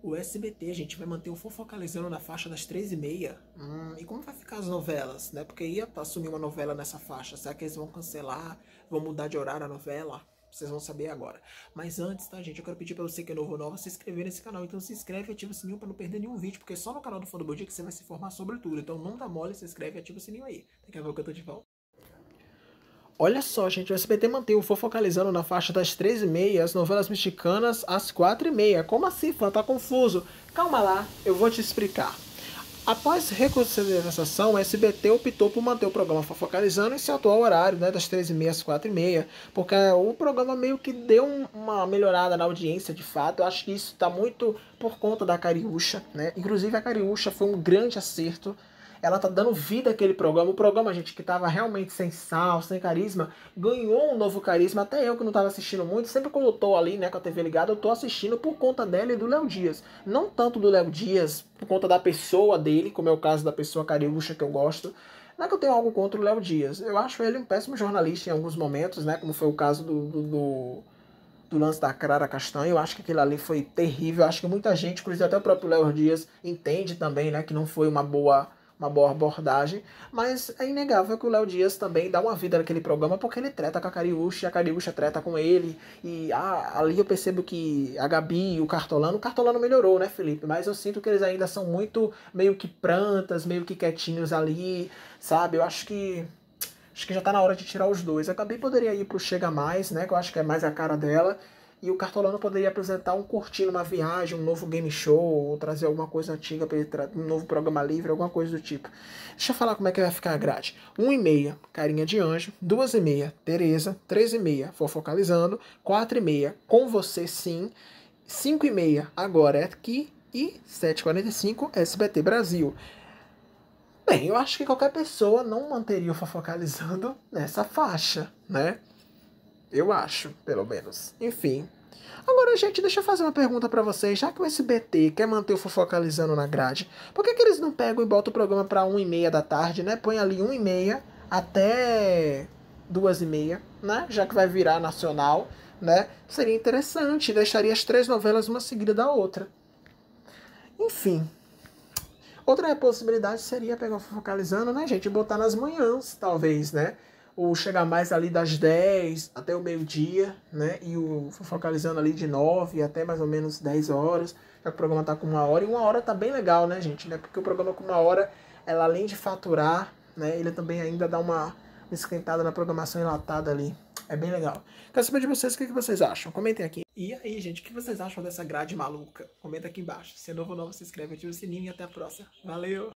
O SBT, a gente vai manter o Fofocalizando na faixa das 3h30. E como vai ficar as novelas, né? Porque ia assumir uma novela nessa faixa. Será que eles vão cancelar? Vão mudar de horário a novela? Vocês vão saber agora. Mas antes, tá, gente? Eu quero pedir pra você que é novo ou nova se inscrever nesse canal. Então se inscreve e ativa o sininho pra não perder nenhum vídeo. Porque só no canal do Fã do Bom Dia que você vai se informar sobre tudo. Então não dá mole, se inscreve e ativa o sininho aí. Daqui a pouco eu tô de volta. Olha só, gente, o SBT mantém o Fofocalizando na faixa das 3h30, as novelas mexicanas às 4h30. Como assim, fã? Tá confuso? Calma lá, eu vou te explicar. Após reconsideração, o SBT optou por manter o programa Fofocalizando em seu atual horário, né, das 3h30 às 4h30, porque o programa meio que deu uma melhorada na audiência, de fato. Eu acho que isso está muito por conta da Cariúcha, né? Inclusive a Cariúcha foi um grande acerto. Ela tá dando vida àquele programa. O programa, gente, que tava realmente sem sal, sem carisma, ganhou um novo carisma. Até eu que não tava assistindo muito, sempre quando eu tô ali, né, com a TV ligada, eu tô assistindo por conta dela e do Léo Dias. Não tanto do Léo Dias, por conta da pessoa dele, como é o caso da pessoa Cariúcha que eu gosto. Não é que eu tenho algo contra o Léo Dias. Eu acho ele um péssimo jornalista em alguns momentos, né, como foi o caso do lance da Clara Castanho. Eu acho que aquilo ali foi terrível. Eu acho que muita gente, inclusive até o próprio Léo Dias, entende também, né, que não foi uma boa abordagem, mas é inegável que o Léo Dias também dá uma vida naquele programa porque ele treta com a Cariúcha e a Cariúcha treta com ele, e ali eu percebo que a Gabi e o Cartolano melhorou, né, Felipe? Mas eu sinto que eles ainda são muito meio que prantas, meio que quietinhos ali, sabe? Eu acho que já tá na hora de tirar os dois. A Gabi poderia ir pro Chega Mais, né, que eu acho que é mais a cara dela. E o Cartolano poderia apresentar um curtindo uma viagem, um novo game show, ou trazer alguma coisa antiga para ele, um novo programa livre, alguma coisa do tipo. Deixa eu falar como é que vai ficar a grade. 1h30, Carinha de Anjo. 2h30, Tereza. 3h30, Fofocalizando. 4h30, Com Você Sim. 5h30, Agora é Aqui. E 7h45, SBT Brasil. Bem, eu acho que qualquer pessoa não manteria o Fofocalizando nessa faixa, né? Eu acho, pelo menos. Enfim. Agora, gente, deixa eu fazer uma pergunta pra vocês. Já que o SBT quer manter o Fofocalizando na grade, por que eles não pegam e botam o programa pra 1h30 da tarde, né? Põe ali 1h30 até 2h30, né? Já que vai virar nacional, né? Seria interessante. Deixaria as 3 novelas uma seguida da outra. Enfim. Outra possibilidade seria pegar o Fofocalizando, né, gente? E botar nas manhãs, talvez, né? Ou chegar mais ali das 10 até o meio-dia, né? E o Fofocalizando ali de 9 até mais ou menos 10 horas. Já que o programa tá com 1h. E 1h tá bem legal, né, gente? Né? Porque o programa com 1h, ela além de faturar, né? Ele também ainda dá uma esquentada na programação enlatada ali. É bem legal. Quero saber de vocês o que vocês acham. Comentem aqui. E aí, gente, o que vocês acham dessa grade maluca? Comenta aqui embaixo. Se é novo ou não, se inscreve, ativa o sininho e até a próxima. Valeu!